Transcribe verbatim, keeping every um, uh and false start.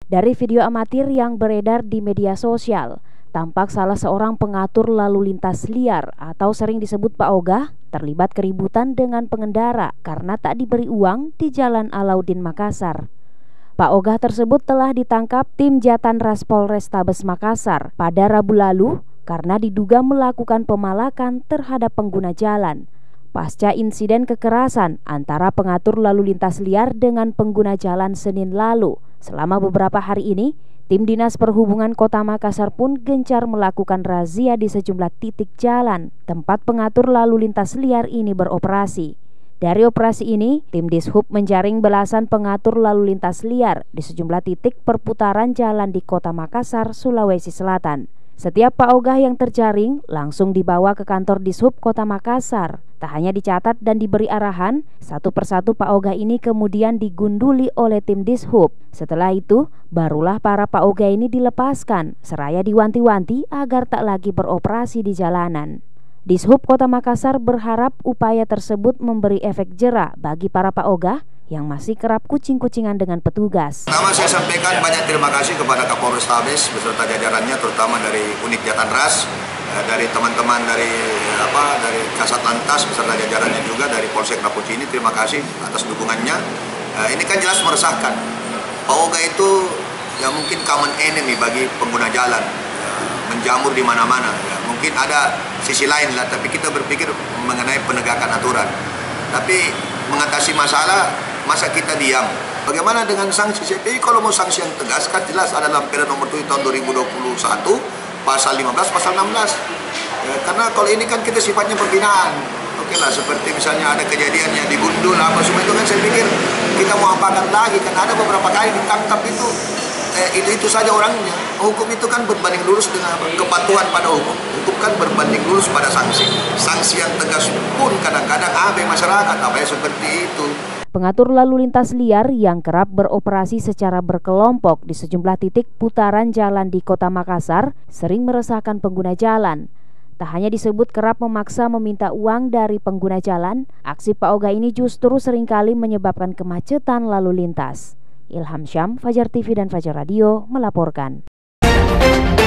Dari video amatir yang beredar di media sosial, tampak salah seorang pengatur lalu lintas liar atau sering disebut Pak Ogah terlibat keributan dengan pengendara karena tak diberi uang di Jalan Alauddin Makassar. Pak Ogah tersebut telah ditangkap tim Jatanras Polrestabes Makassar pada Rabu lalu karena diduga melakukan pemalakan terhadap pengguna jalan pasca insiden kekerasan antara pengatur lalu lintas liar dengan pengguna jalan Senin lalu. Selama beberapa hari ini, tim Dinas Perhubungan Kota Makassar pun gencar melakukan razia di sejumlah titik jalan tempat pengatur lalu lintas liar ini beroperasi. Dari operasi ini, tim Dishub menjaring belasan pengatur lalu lintas liar di sejumlah titik perputaran jalan di Kota Makassar, Sulawesi Selatan. Setiap Pak Ogah yang terjaring langsung dibawa ke kantor Dishub Kota Makassar. Tak hanya dicatat dan diberi arahan, satu persatu Pak Ogah ini kemudian digunduli oleh tim Dishub. Setelah itu, barulah para Pak Ogah ini dilepaskan, seraya diwanti-wanti agar tak lagi beroperasi di jalanan. Dishub Kota Makassar berharap upaya tersebut memberi efek jera bagi para Pak Ogah yang masih kerap kucing-kucingan dengan petugas. Pertama saya sampaikan banyak terima kasih kepada Kapolrestabes beserta jajarannya, terutama dari unit Jatanras, dari teman-teman dari apa dari Kasat Lantas beserta jajarannya juga dari Polsek Raputi ini, terima kasih atas dukungannya. Ini kan jelas meresahkan. Pak Ogah itu ya mungkin common enemy bagi pengguna jalan, ya, menjamur di mana-mana. Ya. Mungkin ada sisi lain lah, tapi kita berpikir mengenai penegakan aturan. Tapi mengatasi masalah, masa kita diam? Bagaimana dengan sanksi? Jadi kalau mau sanksi yang tegas kan jelas ada dalam Perda Nomor tujuh Tahun dua ribu dua puluh satu pasal lima belas, pasal enam belas. Ya, karena kalau ini kan kita sifatnya pembinaan. Oke lah, seperti misalnya ada kejadian yang digundul apa semua itu kan saya pikir kita mau apakan lagi, karena ada beberapa kali ditangkap itu eh, itu itu saja orangnya. Hukum itu kan berbanding lurus dengan kepatuhan pada hukum. Hukum kan berbanding lurus pada sanksi. Sanksi yang tegas pun kadang-kadang abai masyarakat, apa ya seperti itu. Pengatur lalu lintas liar yang kerap beroperasi secara berkelompok di sejumlah titik putaran jalan di Kota Makassar sering meresahkan pengguna jalan. Tak hanya disebut kerap memaksa meminta uang dari pengguna jalan, aksi Pak Ogah ini justru seringkali menyebabkan kemacetan lalu lintas. Ilham Syam, Fajar T V dan Fajar Radio melaporkan.